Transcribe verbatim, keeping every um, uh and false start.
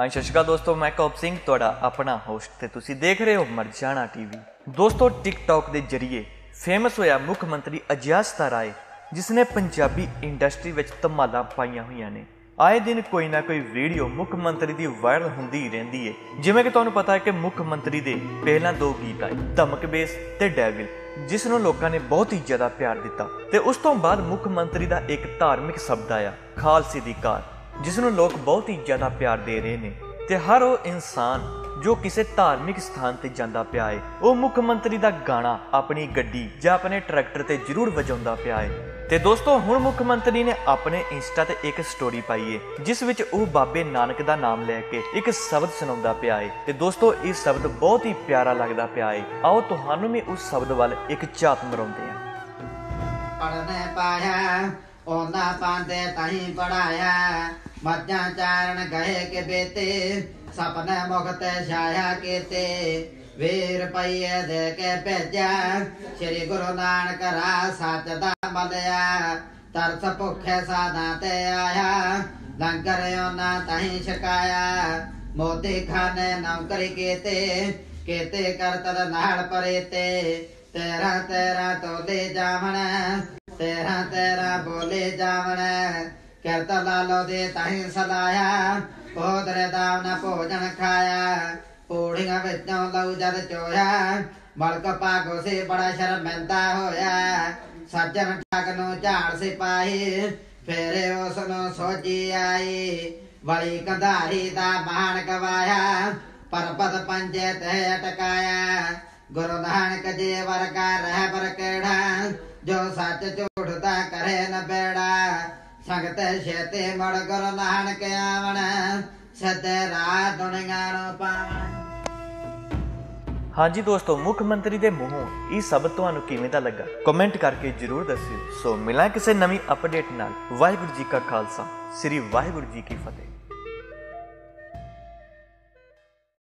हाँ सत श्री अकाल दोस्तों, मैं कौप सिंह तुहाडा अपना होस्ट ते तुसीं देख रहे हो मरजाना टीवी। दोस्तों टिकटॉक के जरिए फेमस होया मुख मंत्री अजियास्ता राय, जिसने पंजाबी इंडस्ट्री विच धमालां पाईयां होईयां ने। आए दिन कोई ना कोई वीडियो मुख मंत्री की वायरल होंदी ही रहिंदी है। जिवें कि तुहानूं पता है कि मुख मंत्री दे पहलां दो गीत आए, धमक बेस ते डेविल, जिसनों लोगों ने बहुत ही ज्यादा प्यार दिता। ते उस तो बाद मुख मंत्री का एक धार्मिक शब्द आया, खालसे दी कार, जिसनों लोग बहुत ही ज्यादा प्यार दे रहे हैं। ते हर वो इंसान जो किसी धार्मिक स्थान ते जांदा पिया है, वो मुख मंत्री का गाना अपनी गड्डी या अपने ट्रैक्टर ते जरूर वजाउंदा पिया है। ते दोस्तों हुण मुख मंत्री ने अपने इंस्टा ते एक स्टोरी पाई है, जिस विच वो बाबे नानक का नाम लैके एक शब्द सुनाउंदा पिया है। ते दोस्तों ये शब्द बहुत ही प्यारा लगदा पिया है। आओ तुहानूं भी उस शब्द वाल एक झात मराउंदे हां। पढ़ने पाया ओना पांदे तही पढ़ाया, मज्जां चारण गए के बेते, सपने मुखते छाया केते, वीर पईए दे के भेजा, श्री गुरु नानक रा सच दा मलिया, तरस भुखे साधा ते आया, लंगर ओना तही छकाया, मोदी खाने नौकरी केते, केते करतर नाल परेते, तेरा तेरा तोले जावण, तेरा तेरा बोले जावण, किरत लालो दे तही सलाया, पोदरे दाव न भोजन खाया, पूड़ियां विचों लऊ जद चोया, मलक भागो से बड़ा शर्मिंदा होया, सज्जन ठग नूं झाड़ सिपाही, फेरे उस नूं सोची आई, बड़ी कंधारी दा बाण गवाया, परबत पंजे ते अटकाया, गुरु नानक जी वर्गा रहबर केड़ा, जो सच झूठ दा करे न बेड़ा, संगत छेती मुड़ गुरु नानक आवण, सिद्धे राह दुनिया नूं पावण। हाँ जी दोस्तों, मुख मंत्री के मूहों ये सब तुहानूं किवें दा लगा, कमेंट करके जरूर दस्सिओ। सो मिलां किसी नवीं अपडेट नाल। वाहिगुरू जी का खालसा, श्री वाहिगुरू जी की फतेह।